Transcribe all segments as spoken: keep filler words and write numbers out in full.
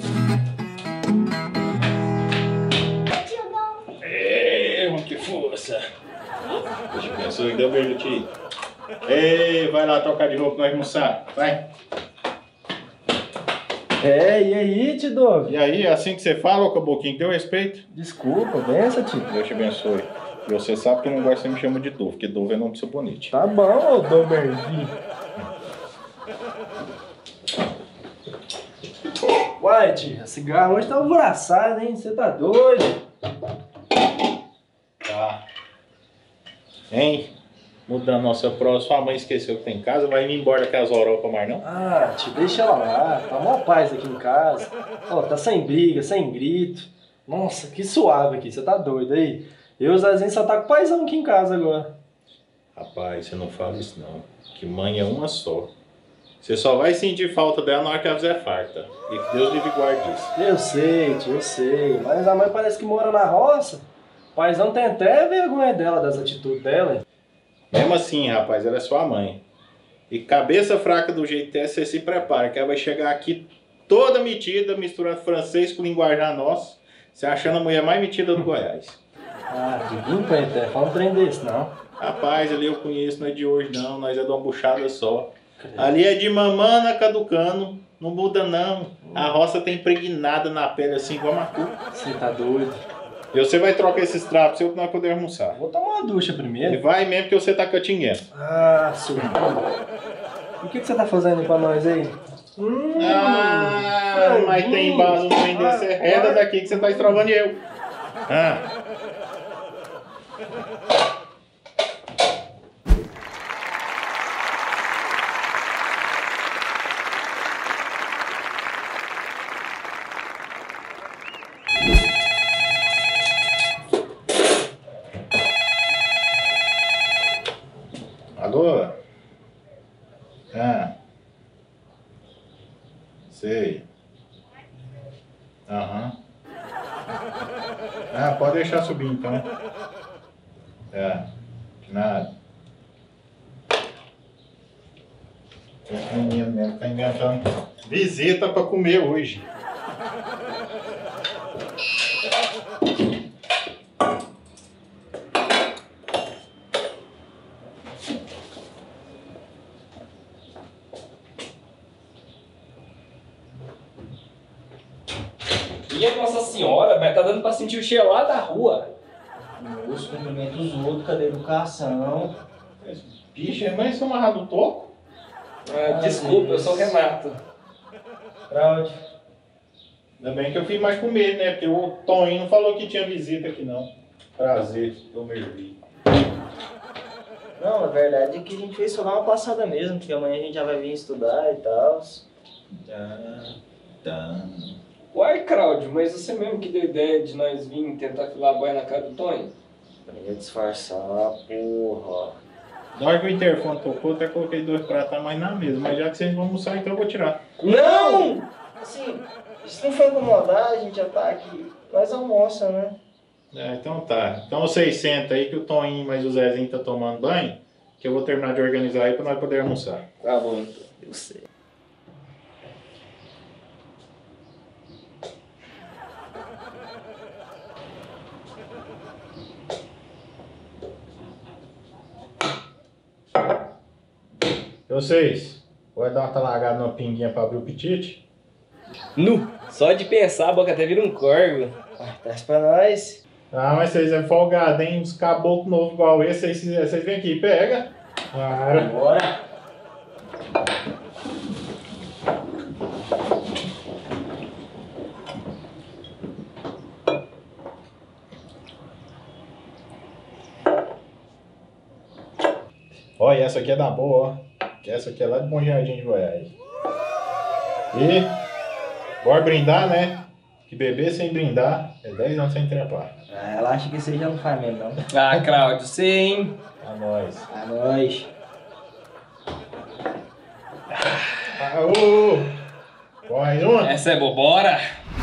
É, que força. Hoje pensou e deu beijo no tio. Ei, vai lá trocar de roupa, nós almoçar. Vai. É, e aí, Tidove? E aí, assim que você fala, ô Caboquinho, deu respeito? Desculpa, benção, tio. Deus te abençoe. E você sabe que eu não gosto que você me chama de Dove, porque Dove é nome do seu bonito. Tá bom, ô Domervi. Uai, tia, a cigarra hoje tá alvoroçada, hein? Você tá doido? Tá. Hein? Mudando nossa prova, sua mãe esqueceu que tem em casa, vai vir embora daquelas Europa mais não? Ah, tio, deixa ela lá. Tá mó paz aqui em casa. Ó, tá sem briga, sem grito. Nossa, que suave aqui, você tá doido aí? Eu e o Zezinho só tá com paizão aqui em casa agora. Rapaz, você não fala isso não. Que mãe é uma só. Você só vai sentir falta dela na hora que ela fizer farta. E que Deus livre e guarde isso. Eu sei, tio, eu sei. Mas a mãe parece que mora na roça. O paizão tem até vergonha dela, das atitudes dela, hein? Mesmo assim, rapaz, ela é sua mãe. E cabeça fraca do jeito que é, você se prepara, que ela vai chegar aqui toda metida, misturando francês com linguajar nosso, você achando a mulher mais metida do Goiás. Ah, Diguinho, Penté, fala um trem desse, não. Rapaz, ali eu conheço, não é de hoje não, nós é de uma buchada só. Ali é de mamana caducando, não muda não. A roça tem impregnada na pele assim igual a macu. Você tá doido. E você vai trocar esses trapos, eu que nós podemos almoçar. Vou tomar uma ducha E primeiro. vai mesmo que você tá catinguendo. Ah, senhor. O que, que você tá fazendo aí pra nós aí? Hum, Ah, mas tem base no trem desse. Reda daqui que você tá estrovando eu. Ah. Alô? Ah. Sei. Aham. Ah, pode deixar subir então. É. Nada. Esse menino mesmo tá inventando visita pra comer hoje. E a Nossa Senhora, mas tá dando pra sentir o cheiro lá da rua. Moço, cumprimenta os outros, cadê a educação? Bicho, mas são amarrado do toco? Ah, desculpa, eu sou o Renato. Cláudio. Ainda bem que eu fiz mais com medo, né? Porque o Toninho não falou que tinha visita aqui não. Prazer, eu me vi. Não, na verdade é que a gente fez só dar uma passada mesmo, porque amanhã a gente já vai vir estudar e tal. Tá, tá. Uai, Cláudio, mas você mesmo que deu ideia de nós vir tentar filar a boia na cara do Tonho? Pra disfarçar, porra. Na hora que o interfone tocou, até coloquei dois pratos a mais na mesa. Mas já que vocês vão almoçar, então eu vou tirar. Não! Assim, se não for incomodar, a gente já tá aqui. Nós almoça, né? É, então tá. Então vocês sentam aí que o Toninho mais o Zezinho tá tomando banho. Que eu vou terminar de organizar aí pra nós poder almoçar. Tá bom, então. Eu sei. Vocês, vai dar uma talagada numa pinguinha pra abrir o apetite? Nu, só de pensar a boca até vira um corvo. Traz pra nós. Ah, mas vocês é folgado, hein? Uns caboclos novos igual esse, vocês, vocês vêm aqui, pega. Claro. Bora. Olha, essa aqui é da boa, ó. Que essa aqui é lá de Bom Jardim de Goiás. E bora brindar, né? Que beber sem brindar é dez anos sem trepar. Ah, ela acha que você já não faz mesmo, não. Ah, Cláudio, sim. A nós. A nós. Ah, ô, ô. Mais uma? Essa é boa, bora.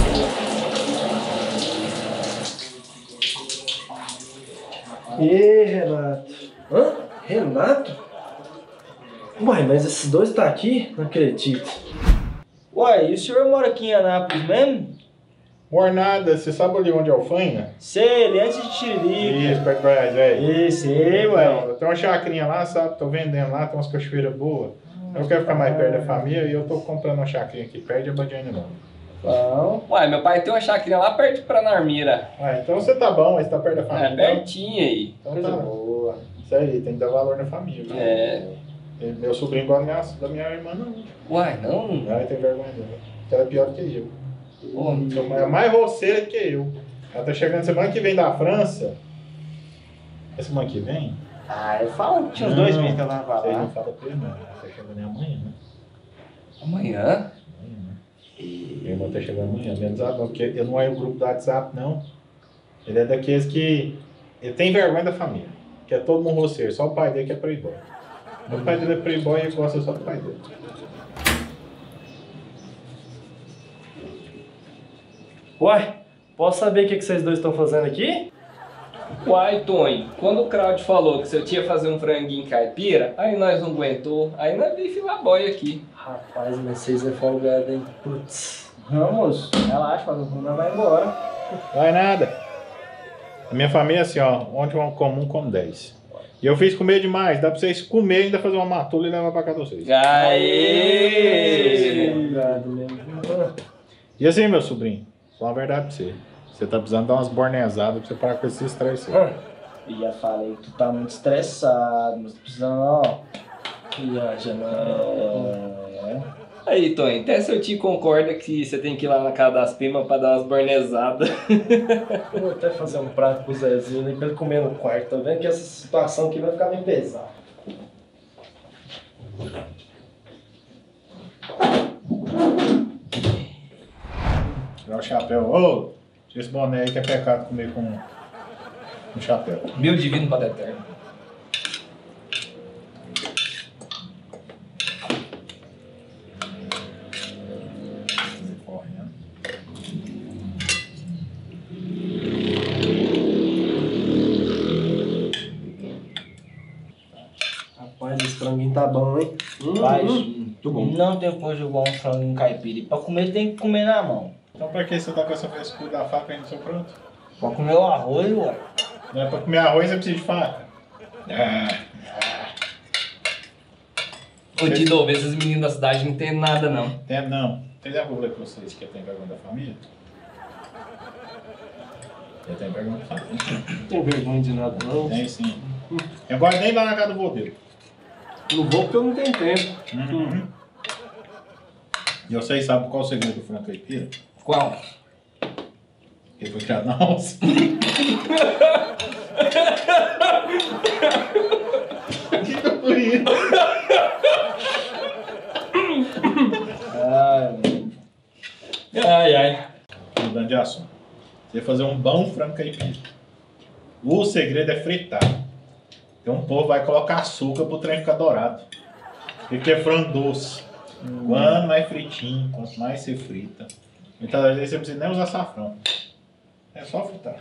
E Renato? Hã? Renato? Uai, mas esses dois tá aqui? Não acredito. Uai, e o senhor mora aqui em Anápolis mesmo? Mornada, você sabe ali onde é o Faina? Sei, ele antes de Tiririca. Isso, perto do Goiás, velho. Isso, sei, ué. Eu tenho uma chacrinha lá, sabe? Tô vendendo lá, tem umas cachoeiras boas. Eu quero ficar mais perto da família e eu tô comprando uma chacrinha aqui perto de Abadiane não. Bom. Uai, meu pai tem uma chacrinha lá perto de Pranarmira. Ah, então você tá bom, mas tá perto da É, família. pertinho aí. Então Coisa tá. boa. Isso aí, tem que dar valor na família. Viu? É. E meu sobrinho gosta da minha, da minha irmã, não. Uai, não? Não, ele tem vergonha dela. Porque ela é pior que eu. Pô, Sua mãe é mais roceira que eu. Ela tá chegando semana que vem da França. É semana que vem? Ah, eu falo que tinha uns Não, dois meses que ela tava Vocês não lá. falam pra ele, não. Ela tá chegando amanhã, né? amanhã? Amanhã, né? Minha irmã tá chegando amanhã. Menos não, porque ele não é o grupo do WhatsApp, não. Ele é daqueles que... Ele tem vergonha da família. Que é todo mundo roceiro. Só o pai dele que é playboy. O pai dele é playboy e ele gosta só do pai dele. Uai, posso saber o que que vocês dois estão fazendo aqui? Uai, Tonho, quando o Claudio falou que você tinha fazer um franguinho caipira, aí nós não aguentou, aí nós vi filar boia aqui. Rapaz, mas vocês é folgado, hein? Putz. Vamos, relaxa, quando o Bruna vai embora. Vai nada. A minha família é assim, ó. Ontem um comum come dez. E eu fiz comer demais. Dá pra vocês comerem, ainda fazer uma matula e levar pra casa de vocês. Aê! Folgado mesmo. E assim, meu sobrinho, só uma verdade pra você. Você tá precisando dar umas bornezadas pra você parar com esse estresse. Ah, E já falei que tu tá muito estressado, mas tu precisando, ó. viaja não. É... Aí, Tonho, até seu tio concorda que você tem que ir lá na casa das primas pra dar umas bornezadas. Eu vou até fazer um prato pro Zezinho aí pra ele comer no quarto. Tô vendo que essa situação aqui vai ficar bem pesada. Tirar o chapéu. Ô, tira esse boné aí que é pecado comer com, com chapéu. Meu divino Padre Eterno. Correndo. Rapaz, esse franguinho tá bom, hein? Hum, Mas hum. Muito bom. não tem como jogar um frango em caipira. E pra comer tem que comer na mão. Então pra que você tá com essa frescura da faca aí no seu pronto? Pra comer o arroz, ué. Não é pra comer arroz, você precisa de faca. Ah, Ô, Dido, vê esses meninos da cidade não tem nada, não. tem, não. Vocês já falei pra vocês que eu tenho vergonha da família? Eu tenho vergonha da família. Não tem vergonha de nada, não. Tem sim. Eu gosto nem ir lá na casa do vô dele. Não vou porque eu não tenho tempo. Uhum. E vocês sabem qual é o segredo do frango caipira? Qual? Ele foi criado na roça. Por isso. Ai, Ai, ai. Mudando de assunto. Você vai fazer um bom frango caipira. O segredo é fritar. Então um povo vai colocar açúcar pro trem ficar dourado. Porque é frango doce. Quanto mais fritinho, quanto mais você frita. Muitas vezes você não precisa nem usar açafrão. É só fritar.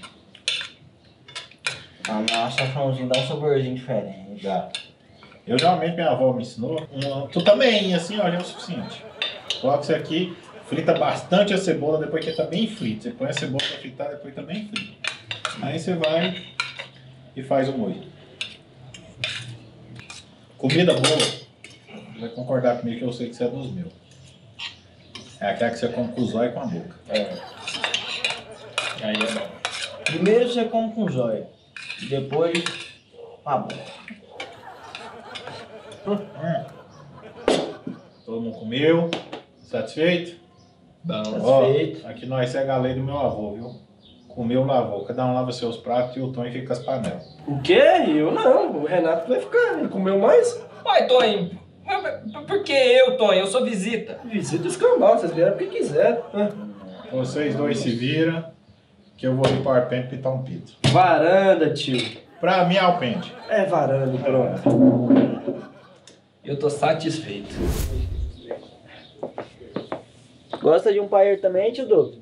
a nossa açafrãozinho dá um saborzinho diferente. Dá. Eu geralmente minha avó me ensinou. Um, tu também, assim, ó, já é o suficiente. Coloca isso aqui, frita bastante a cebola depois que tá bem frito. Você põe a cebola pra fritar, depois tá bem frito. Aí você vai e faz o molho. Comida boa, você vai concordar comigo que eu sei que você é dos meus. É aquela que você come com os olhos e com a boca. É. Aí é bom. Primeiro você come com zóio. Depois com a boca. Hum. Todo mundo comeu? Satisfeito? Bom. Satisfeito. Ó, aqui nós segue a lei do meu avô, viu? Comeu, lavou. Cada um lava seus pratos e o Tony fica com as panelas. O quê? Eu não. O Renato vai ficar. Ele comeu mais? Uai, Tonho, mas por que eu, Tonho? Eu sou visita. Visita escambau, vocês vieram porque quiseram. Ah. Vocês dois se viram, que eu vou ir para o arpente pitar um pito. Varanda, tio. Pra mim, alpende. É varanda, pronto. Eu tô satisfeito. Gosta de um paeiro também, tio Douglas?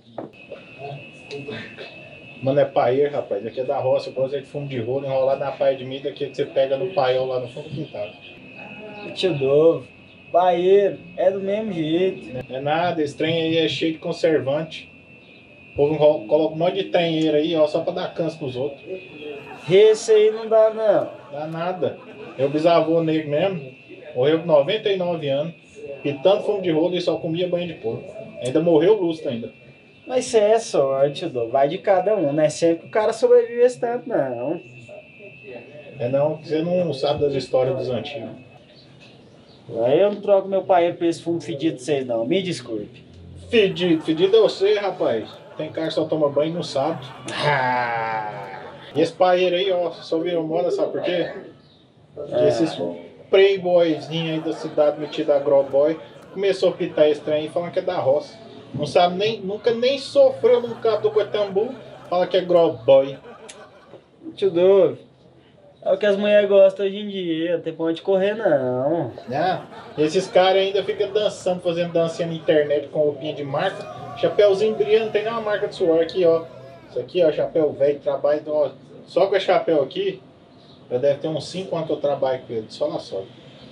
Mano, é paeiro, rapaz. Aqui é da roça. Eu gosto de fumo de rolo enrolado na paia de milho. Aqui que você pega no paiol lá no fundo do quintal. Tio Douglas. Paeiro, é do mesmo jeito. Não é nada, esse trem aí é cheio de conservante. O povo ro- coloca um monte de trenheiro aí, ó, só pra dar câncer pros outros. Esse aí não dá não. Dá nada. Meu bisavô negro mesmo, morreu com noventa e nove anos, pitando fumo de rolo e só comia banho de porco. Ainda morreu lustro ainda. Mas isso é sorte, Dô. Vai de cada um, não é sempre que o cara sobrevive esse tanto, não. É não, você não sabe das histórias dos antigos. Aí eu não troco meu paeiro por esse fumo fedido de vocês, não. Me desculpe. Fedido, fedido é você, rapaz. Tem cara que só toma banho e não sabe. Ah. E esse paeiro aí, ó, só virou moda, sabe por quê? Porque É. esses playboyzinhos aí da cidade metido a agroboy começou a pitar esse trem falando que é da roça. Não sabe nem, nunca nem sofreu num cabo do Guatambu, fala que é agroboy. Tio Dove, é o que as mulheres gostam hoje em dia, não tem pra onde correr, não. Né? Esses caras ainda ficam dançando, fazendo dancinha na internet com roupinha de marca. Chapeuzinho brilhando, não tem nenhuma marca de suor aqui, ó. Isso aqui, ó, chapéu velho, trabalho. Ó, só com esse chapéu aqui, já deve ter uns cinco anos que eu trabalho com ele, só na sorte.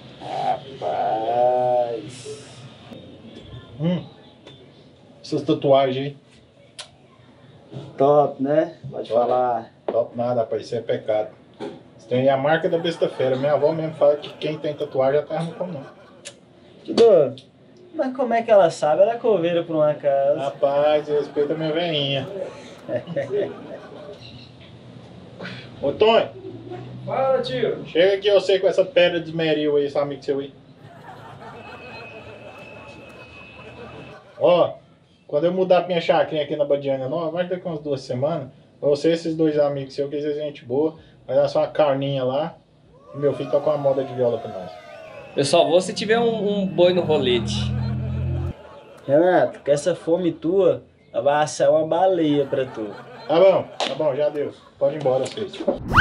Rapaz. Hum. Essas tatuagens aí. Top, né? Pode Top. falar. Top nada, rapaz, isso é pecado. Isso tem a marca da besta-feira. Minha avó mesmo fala que quem tem tatuagem já tá não come não. Tio Dove, mas como é que ela sabe? Ela é coveira por um acaso. Rapaz, respeita a minha veinha. Ô Tony, Fala, tio. chega aqui você com essa pedra de esmeril aí, esse amigo seu aí. Ó, quando eu mudar pra minha chacrinha aqui na Badiana Nova, vai daqui umas duas semanas, você e esses dois amigos seus, que eles são gente boa, vai dar só uma carninha lá, e meu filho toca uma moda de viola pra nós. Eu só vou se tiver um, um boi no rolete. Renato, com essa fome tua, vai assar uma baleia pra tu. Tá bom, tá bom, já deu. Pode ir embora, vocês.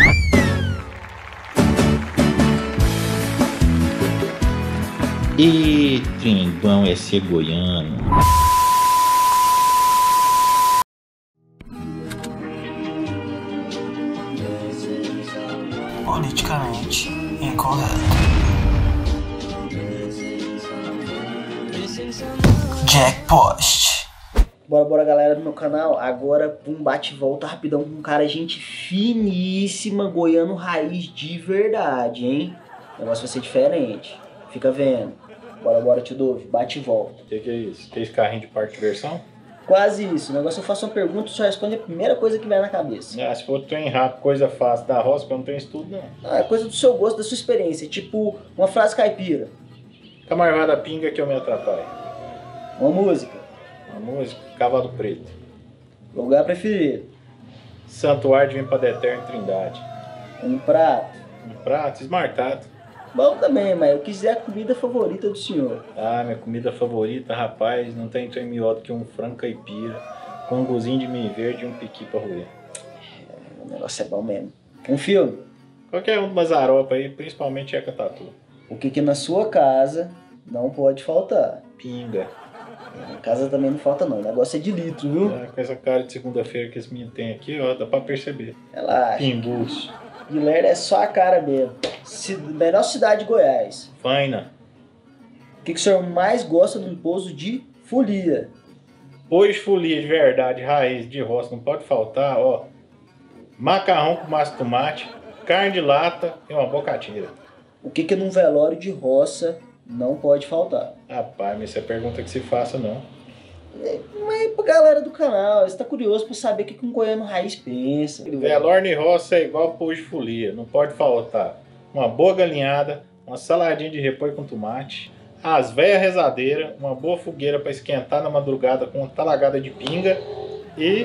E trembão é ser goiano. Politicamente incorreto. Jackpost. Bora, bora, galera do meu canal. Agora um bate e volta rapidão com um cara, gente finíssima, goiano raiz de verdade, hein? O negócio vai ser diferente. Fica vendo. Bora, bora, tio Dove. Bate e volta. O que, que é isso? Que é esse carrinho de parque de diversão? Quase isso. O negócio eu faço uma pergunta e só responde a primeira coisa que vier na cabeça. Ah, se for trem rápido, coisa fácil da roça, porque eu não tenho estudo, não. Ah, é coisa do seu gosto, da sua experiência. Tipo, uma frase caipira. Camarada pinga que eu me atrapalho. Uma música. A música, Cavalo Preto. Lugar preferido. Santuário de Vimpa da Eterna Trindade. Um prato. Um prato esmartado. Bom também, mas eu quiser a comida favorita do senhor. Ah, minha comida favorita, rapaz, não tem trem melhor do que um frango caipira, com um gozinho de milho verde e um piqui pra roer. O negócio é bom mesmo. Um filme. Qualquer um do Mazaropa aí, principalmente Eca Tatu. O que que na sua casa não pode faltar? Pinga. Na casa também não falta não. O negócio é de litro, viu? Ah, com essa cara de segunda-feira que esse menino tem aqui, ó, dá pra perceber. Relaxa. Pimbuço. Guilherme é só a cara mesmo. Ci- Menor cidade de Goiás. Faina. O que, que o senhor mais gosta do pouso de folia? Pôs de folia de verdade, raiz, de roça, não pode faltar, ó. Macarrão com massa de tomate, carne de lata e uma bocatira. O que que num velório de roça não pode faltar? Rapaz, mas isso é pergunta que se faça, não. Mas pra galera do canal, você tá curioso pra saber o que que um goiano raiz pensa. Velório e roça é igual pôs de folia, não pode faltar. Uma boa galinhada, uma saladinha de repolho com tomate, as velhas rezadeiras, uma boa fogueira para esquentar na madrugada com uma talagada de pinga e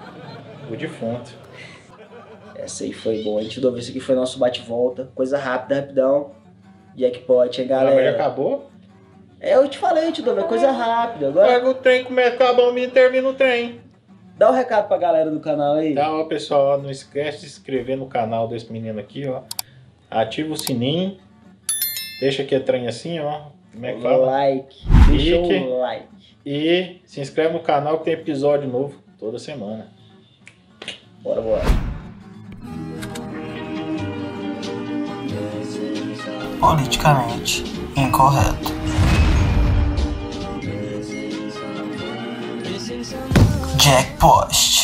o defunto. Essa aí foi boa. A gente deu isso aqui foi nosso bate-volta. Coisa rápida, rapidão. Jackpot, hein, Ah, mas já galera? acabou? É, eu te falei, te dou, é coisa rápida. Agora, Pega o trem, começa a acabar o menino, termina o trem. dá um recado pra galera do canal aí. Tá, ó, pessoal, ó, não esquece de se inscrever no canal desse menino aqui, ó. Ativa o sininho. Deixa aqui a trem assim, ó. Como é que fala? Like. Deixa Like. o like. E se inscreve no canal que tem episódio novo toda semana. Bora, bora. Politicamente incorreto. Jack Post.